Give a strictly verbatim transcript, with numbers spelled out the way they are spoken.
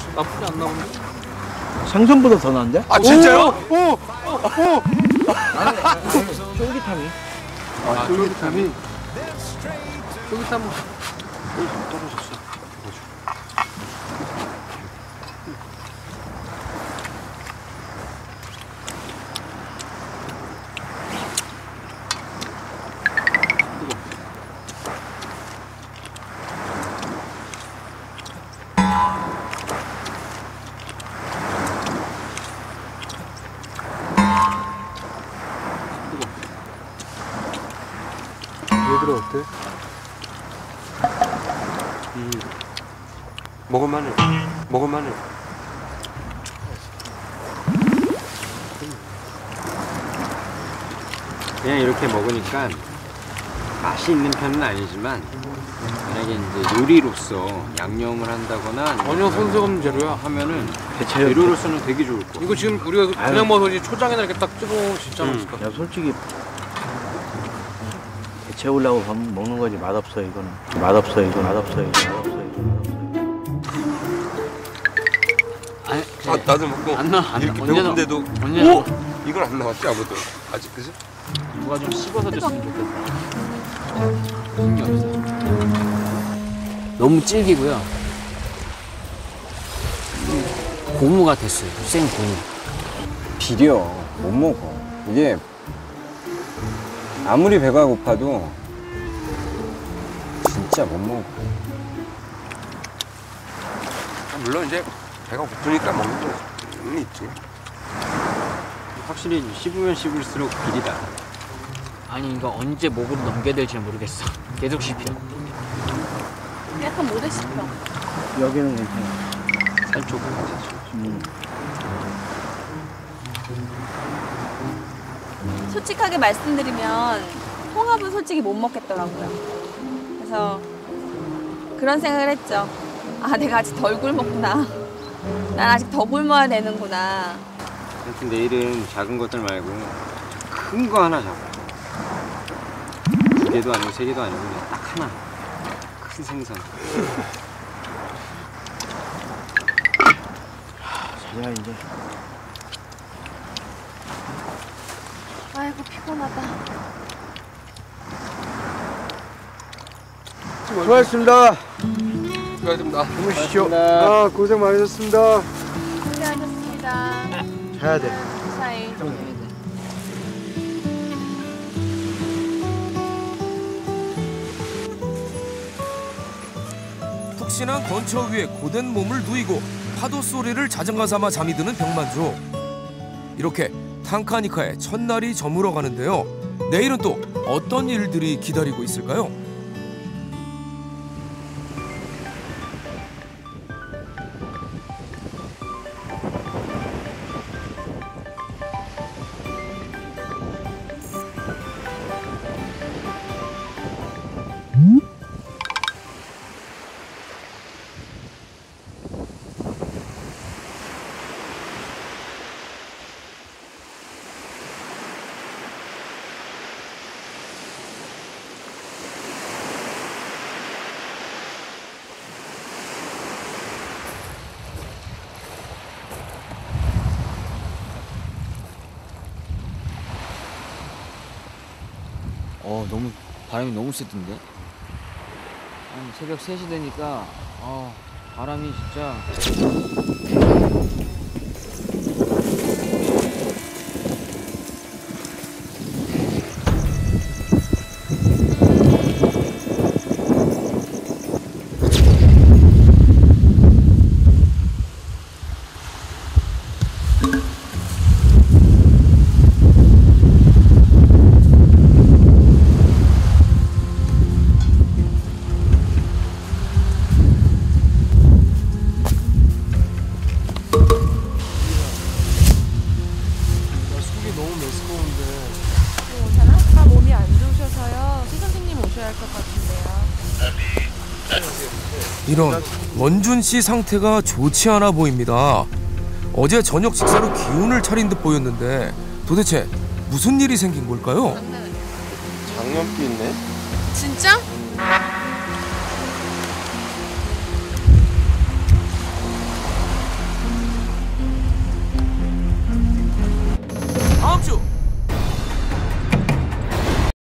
나쁘지 않나 본데? 생선보다 더 나은데? 아 진짜요? 오! 오! 오! 쫄깃함이. 아, 쫄깃함이. 쫄깃함은 떨어졌어. 얘들아 어때? 음, 먹을만해. 먹을만해. 그냥 이렇게 먹으니까 맛이 있는 편은 아니지만 만약에 이제 요리로서 양념을 한다거나 전혀 손색 없는 재료야. 하면은 대체로 재료로서는 되게 좋을 거. 이거 지금 우리가 그냥 아유. 먹어서 이제 초장에다 이렇게 딱 찍어 진짜 음. 맛있을 것 같아. 야, 솔직히 채우려고 밥 먹는 거지. 맛없어 이거는. 맛없어 이거. 맛없어 이거. 맛없어 이거. 아니, 아, 나도 먹고 안 나, 안 나. 이렇게 언제 나- 배고픈데도 언제 오! 나- 이건 안 나왔지 아무도 아직 그지? 누가 좀 씹어서 줬으면 좋겠다. 힘이 없어. 너무 질기고요. 고무가 됐어요. 생 고무. 비려 못 먹어. 이게 아무리 배가 고파도 진짜 못 먹어. 물론 이제 배가 고프니까 먹는 건 있지. 확실히 씹으면 씹을수록 비리다. 아니 이거 언제 목으로 넘겨야 될지 모르겠어. 계속 씹혀. 약간 모래 씹혀. 여기는 괜찮아. 살 쪽은 음. 솔직하게 말씀드리면 홍합은 솔직히 못 먹겠더라고요. 그래서 그런 생각을 했죠. 아, 내가 아직 덜 굶었구나. 난 아직 더 굶어야 되는구나. 하여튼 내일은 작은 것들 말고 큰 거 하나 잡아. 두 개도 아니고 세 개도 아니고 그냥 딱 하나. 큰 생선. 자자 이제. 아이고, 피곤하다. 수고하셨습니다. 수고하셨습니다. 주무십시오. 아, 고생 많으셨습니다. 고생하셨습니다. 자야 돼. 사이. 푹신한 건처 위에 고된 몸을 누이고 파도 소리를 자장가 삼아 잠이 드는 병만족. 이렇게 탕카니카의 첫날이 저물어 가는데요. 내일은 또 어떤 일들이 기다리고 있을까요? 어 너무 바람이 너무 세던데. 한 새벽 세 시 되니까 어 바람이 진짜. 아까 몸이 안 좋으셔서요. 새 선생님 오셔야 할 것 같은데요. 이런 원준 씨 상태가 좋지 않아 보입니다. 어제 저녁 식사로 기운을 차린 듯 보였는데 도대체 무슨 일이 생긴 걸까요? 장염기 있네. 진짜? 주